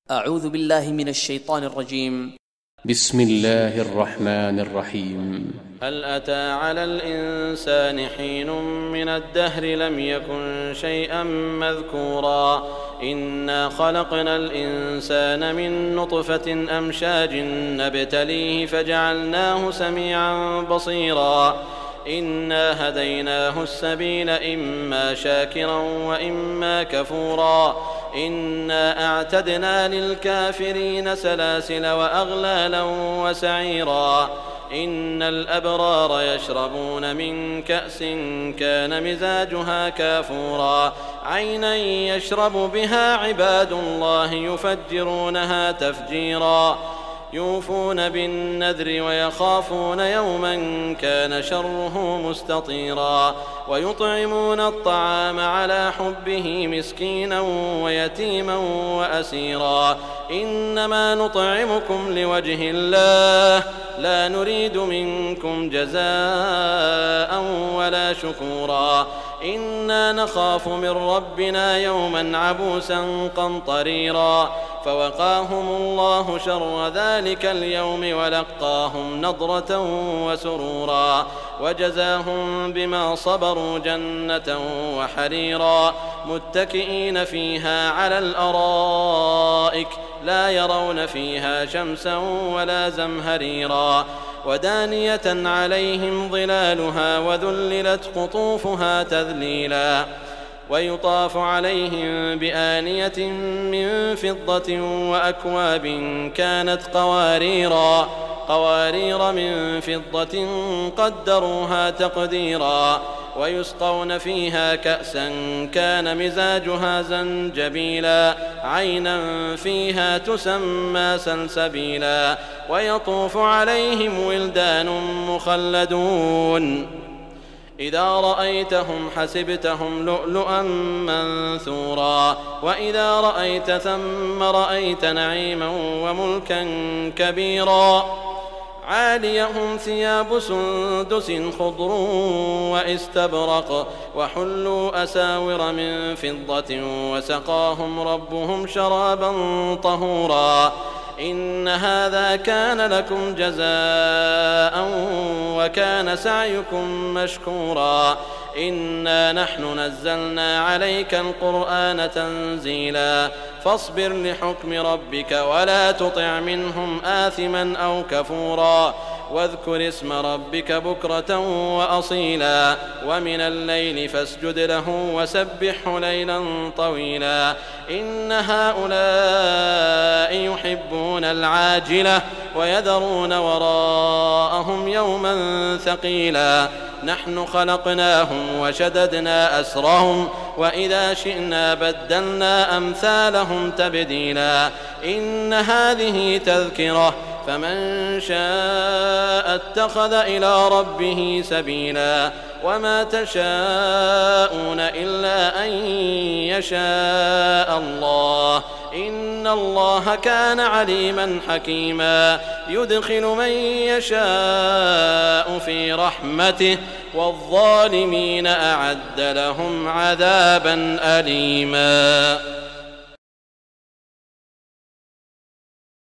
أعوذ بالله من الشيطان الرجيم. بسم الله الرحمن الرحيم. هل أتى على الإنسان حين من الدهر لم يكن شيئا مذكورا إنا خلقنا الإنسان من نطفة أمشاج نبتليه فجعلناه سميعا بصيرا إنا هديناه السبيل إما شاكرا وإما كفورا إنا أعتدنا للكافرين سلاسل وأغلالا وسعيرا إن الأبرار يشربون من كأس كان مزاجها كافورا عينا يشرب بها عباد الله يفجرونها تفجيرا يوفون بالنذر ويخافون يوما كان شره مستطيرا ويطعمون الطعام على حبه مسكينا ويتيما وأسيرا إنما نطعمكم لوجه الله لا نريد منكم جزاء ولا شكورا إنا نخاف من ربنا يوما عبوسا قمطريرا فوقاهم الله شر ذلك اليوم ولقاهم نضرة وسرورا وجزاهم بما صبروا جنة وحريرا متكئين فيها على الأرائك لا يرون فيها شمسا ولا زمهريرا ودانية عليهم ظلالها وذللت قطوفها تذليلا ويطاف عليهم بآنية من فضة وأكواب كانت قوارير من فضة قدروها تقديرا ويسقون فيها كأسا كان مزاجها زنجبيلا عينا فيها تسمى سلسبيلا ويطوف عليهم ولدان مخلدون إذا رأيتهم حسبتهم لؤلؤا منثورا وإذا رأيت ثم رأيت نعيما وملكا كبيرا عاليهم ثياب سندس خضر واستبرق وحلوا أساور من فضة وسقاهم ربهم شرابا طهورا إن هذا كان لكم جزاء وكان سعيكم مشكورا إنا نحن نزلنا عليك القرآن تنزيلا فاصبر لحكم ربك ولا تطع منهم آثما أو كفورا واذكر اسم ربك بكرة وأصيلا ومن الليل فاسجد له وسبحه ليلا طويلا إن هؤلاء يحبون العاجلة ويذرون وراءهم يوما ثقيلا نحن خلقناهم وشددنا أسرهم وإذا شئنا بدلنا أمثالهم تبديلا إن هذه تذكرة فمن شاء اتخذ إلى ربه سبيلا وما تشاءون إلا أن يشاء الله إن الله كان عليما حكيما يدخل من يشاء في رحمته والظالمين أعد لهم عذابا أليما.